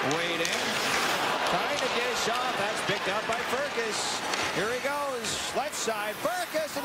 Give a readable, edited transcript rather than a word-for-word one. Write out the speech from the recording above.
Waiting. Trying to dish off. That's picked up by Firkus. Here he goes. Left side. Firkus.